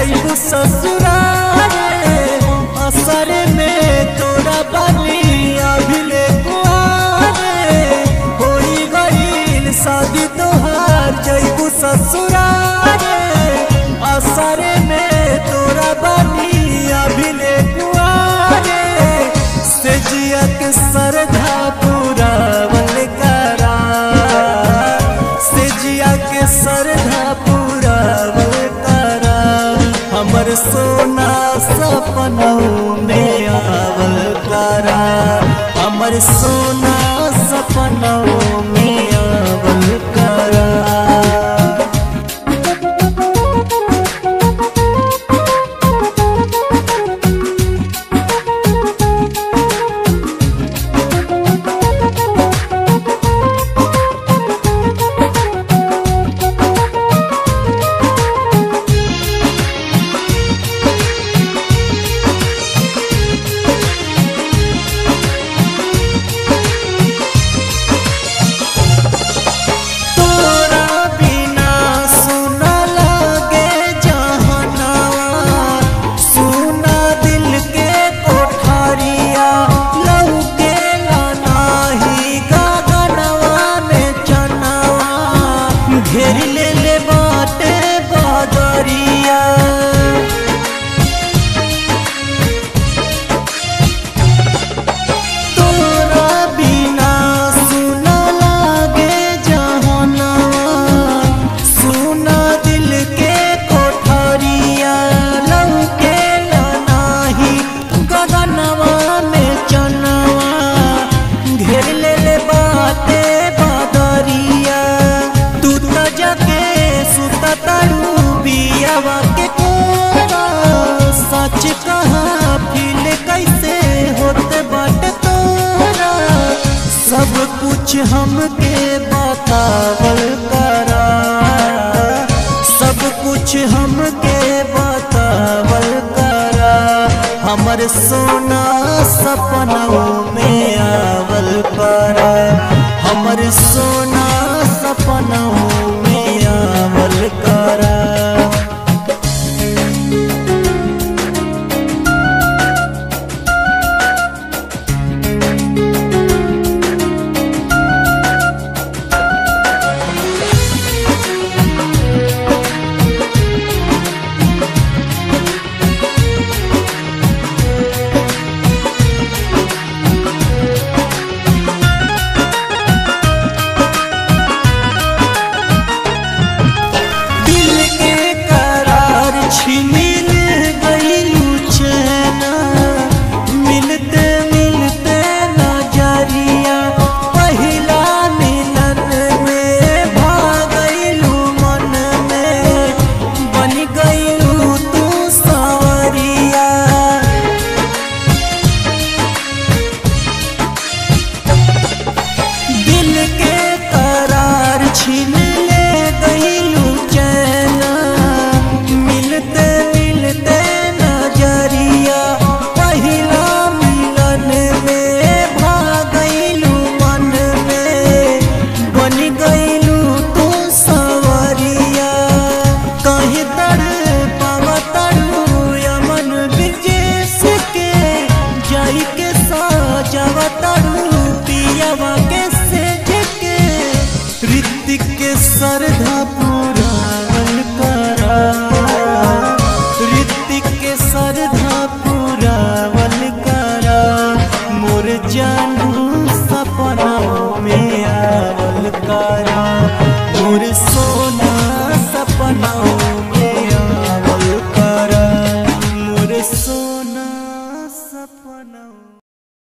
जइबू ससुराल असर में तोरा बनी अभिले कुआरे होई गईल शादी तोहार जइबू ससुराल असर में तोरा बनी अभिले कुआरे से जिया के सरधा पूरा बल करा से जिया के सरधा पूरा बल करा हमर सोना सपनों में आवल करा हमर सोना सपनों में आवल करा। घेर ले बाटे बादरिया तोरा बिना सुना लागे जहनवा सुना दिल के कोठरिया लौके नाही गगनवा में चनवा घेर ले बाटे बादरिया जगे सुता तारू बियावा के कोरा सच कहा फील कैसे होते बाटे तोरा सब कुछ हमके बतावल करा सब कुछ हमके बतावल करा हमर सोना सपनों में आवल करा हमर